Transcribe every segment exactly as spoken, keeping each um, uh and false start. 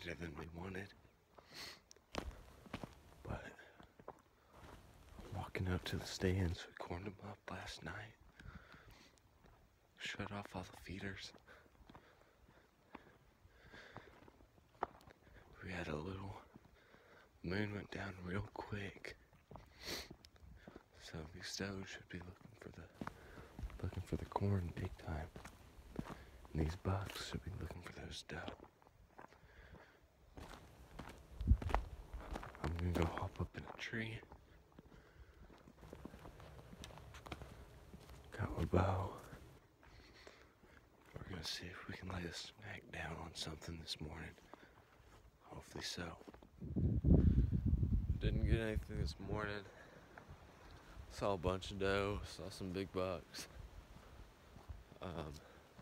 later than we wanted. But walking out to the stands, we corned them up last night. Shut off all the feeders. We had a little, moon went down real quick. So these does should be looking for the looking for the corn big time. And these bucks should be looking for those doe. I'm gonna go hop up in a tree. Got my bow. We're gonna see if we can lay a smack down on something this morning. Hopefully so. Didn't get anything this morning. Saw a bunch of doe, saw some big bucks. Um,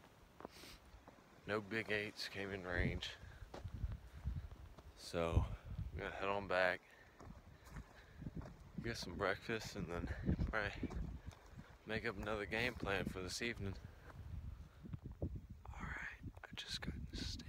no big eights came in range. So I'm gonna head on back, get some breakfast, and then probably make up another game plan for this evening. Alright, I just got in the stand.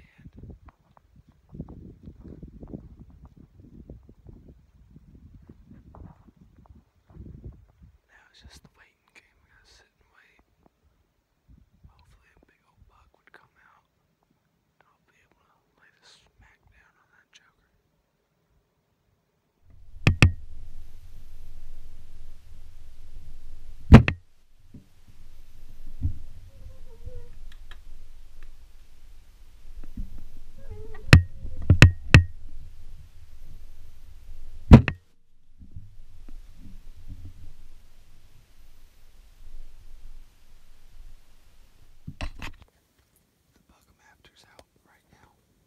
Now it's just the waiting game. We gotta sit and wait. Hopefully a big old buck would come out, and I'll be able to lay the smack down on that joker. Out right now.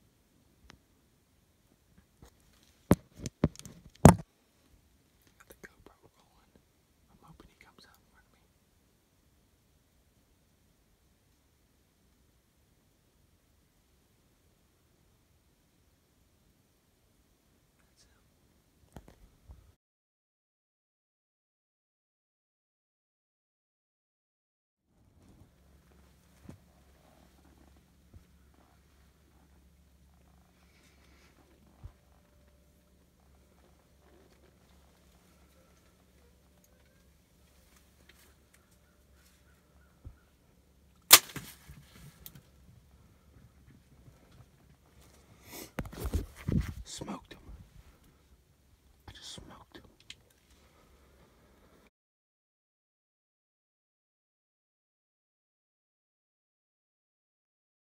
Got the GoPro rolling. I'm hoping he comes out in front of me. Smoked